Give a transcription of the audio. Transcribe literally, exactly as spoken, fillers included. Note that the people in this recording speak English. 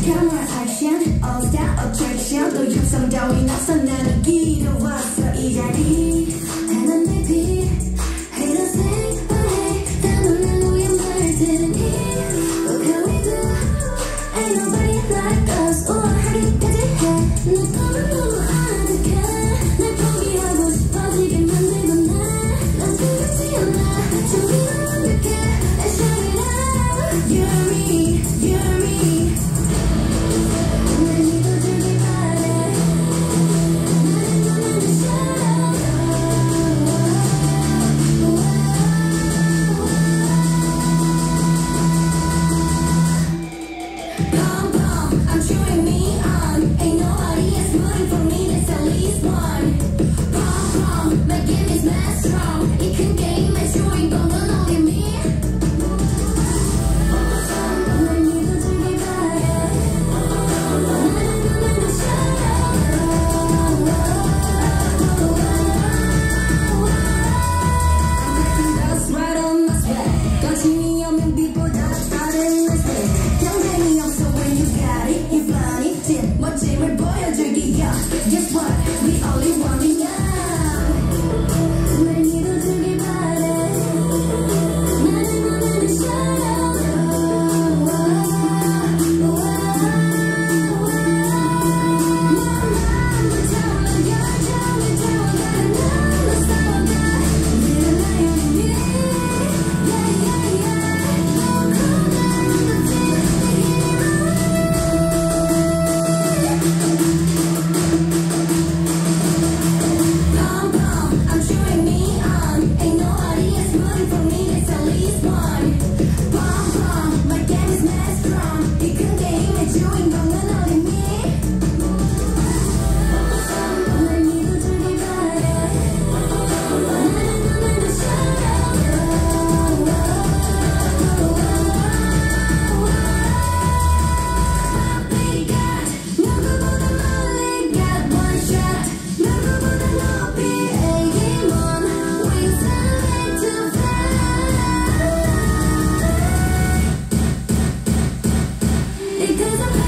camera action all star attraction 또 육성 따위 나서 나는 길어왔어 이 자리 And I'm happy Haters say but hey 다 놀란 우연 말들이 Look how we do Ain't nobody like us 우아하기까지 해 내 꿈은 너무 아득해 날 포기하고 싶어지게 만들고 나난 두렵지 않아 준비는 완벽해 Let's shout it out You're me, you're me 날 믿어주길 바래 나는 너만을 shout out Pom pom, I'm cheering me on Ain't nobody else rooting for me, there's at least one Pom pom, my game is mad strong 이 큰 게임의 주인공은 only me 날 믿어주길 바래 나는 너만을 shout out That's right on my sweat 거침이 없는 빛보다 다른 내 스텝 경쟁이 없어 when you got it you find it 진 멋짐을 보여주기야 Guess what we only want it now 날 믿어주길 바래 나는 너만을 shout out 맘만 차올라 열정을 태워가 날로 싸워가 Little lion in me Yeah yeah yeah 너 고난 듯이 Pom pom, I'm cheering me on Ain't nobody else rooting for me, there's at least one Pom pom, my game is mad strong 이 큰 게임의 주인공은 only me 날 믿어주길 바래 나는 너만을 shout out We got 누구보다 멀리 got one shot 누구보다 높이 aim on Wings and ready to fly Because I'm